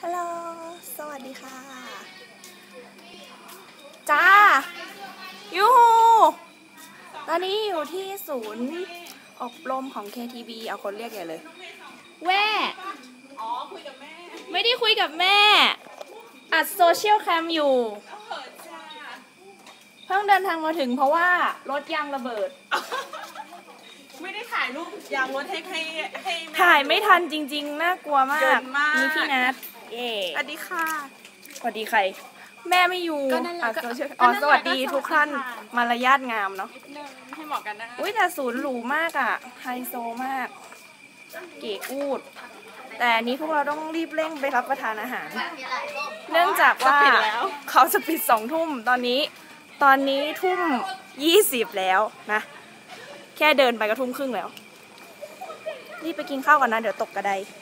ฮัลโหล สวัสดีค่ะ จ้า ยูฮูตอนนี้อยู่ที่ศูนย์อบรมของ KTB เอาคนเรียกใหญ่เลยแว่คุยกับแม่ ไม่ได้คุยกับแม่ อัดโซเชียลแคมอยู่ เพิ่งเดินทางมาถึงเพราะว่ารถยางระเบิดไม่ได้ถ่ายรูปยางรถให้ถ่ายไม่ทันจริงๆ น่ากลัวมากมีพี่นัทสวัสดีค่ะสวัสดีใคร แม่ไม่อยู่สวัสดีทุกท่านมารยาทงามเนาะให้เหมาะกันนะอุ้ยแต่ศูนย์หรูมากอ่ะไฮโซมากเก๋กูดแต่นี้พวกเราต้องรีบเร่งไปรับประทานอาหารเนื่องจากว่าเขาจะปิด2 ทุ่มตอนนี้ทุ่ม20แล้วนะแค่เดินไปก็ทุ่มครึ่งแล้วรีบไปกินข้าวก่อนนะเดี๋ยวตกกระได